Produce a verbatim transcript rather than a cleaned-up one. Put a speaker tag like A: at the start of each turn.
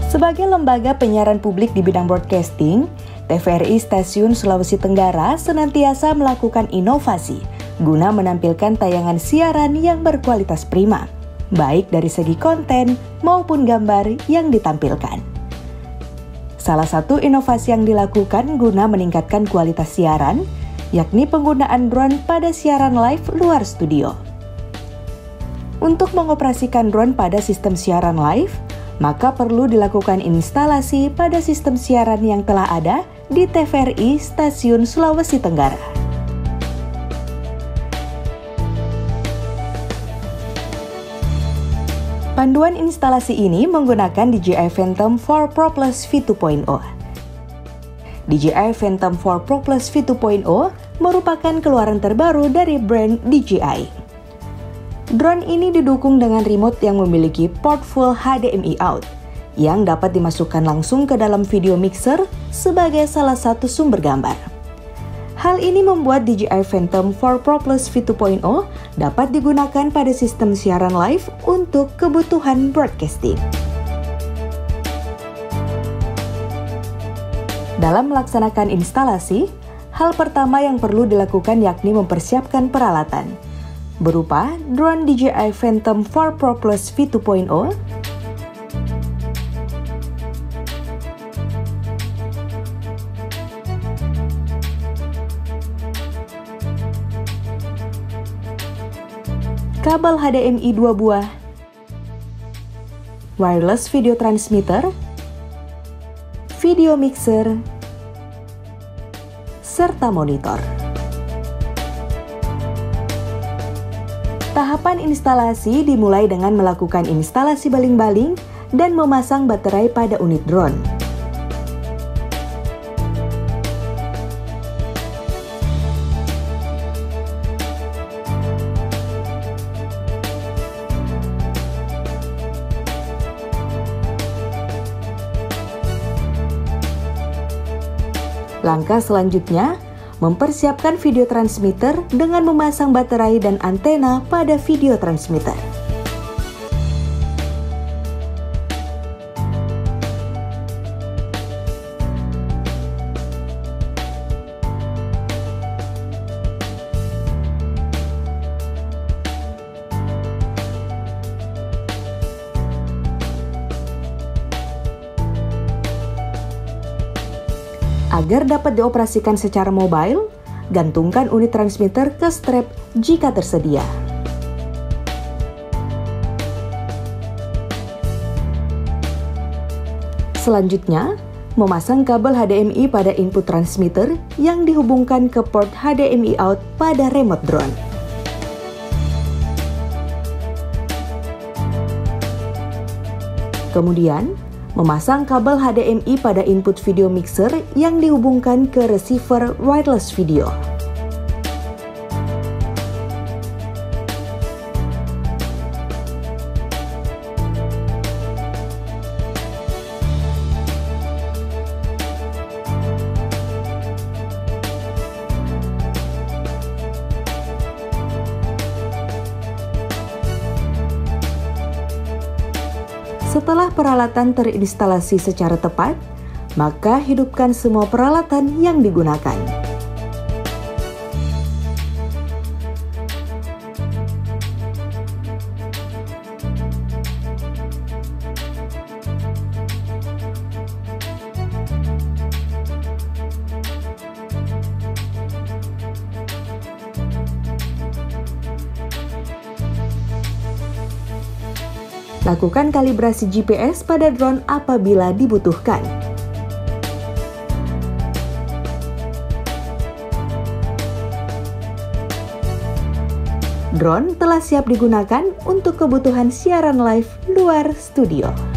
A: Sebagai lembaga penyiaran publik di bidang broadcasting, T V R I Stasiun Sulawesi Tenggara senantiasa melakukan inovasi guna menampilkan tayangan siaran yang berkualitas prima, baik dari segi konten maupun gambar yang ditampilkan. Salah satu inovasi yang dilakukan guna meningkatkan kualitas siaran, yakni penggunaan drone pada siaran live luar studio. Untuk mengoperasikan drone pada sistem siaran live, maka perlu dilakukan instalasi pada sistem siaran yang telah ada di T V R I Stasiun Sulawesi Tenggara. Panduan instalasi ini menggunakan D J I Phantom empat Pro Plus V dua titik nol. D J I Phantom empat Pro Plus V dua titik nol merupakan keluaran terbaru dari brand D J I. Drone ini didukung dengan remote yang memiliki port full H D M I out yang dapat dimasukkan langsung ke dalam video mixer sebagai salah satu sumber gambar. Hal ini membuat D J I Phantom empat Pro Plus V dua titik nol dapat digunakan pada sistem siaran live untuk kebutuhan broadcasting. Dalam melaksanakan instalasi, hal pertama yang perlu dilakukan yakni mempersiapkan peralatan, berupa drone D J I Phantom empat Pro Plus V dua titik nol, kabel H D M I dua buah, wireless video transmitter, video mixer, serta monitor. Tahapan instalasi dimulai dengan melakukan instalasi baling-baling dan memasang baterai pada unit drone. Langkah selanjutnya, mempersiapkan video transmitter dengan memasang baterai dan antena pada video transmitter. Agar dapat dioperasikan secara mobile, gantungkan unit transmitter ke strap jika tersedia. Selanjutnya, memasang kabel H D M I pada input transmitter yang dihubungkan ke port H D M I out pada remote drone. Kemudian, memasang kabel H D M I pada input video mixer yang dihubungkan ke receiver wireless video. Setelah peralatan terinstalasi secara tepat, maka hidupkan semua peralatan yang digunakan. Lakukan kalibrasi G P S pada drone apabila dibutuhkan. Drone telah siap digunakan untuk kebutuhan siaran live luar studio.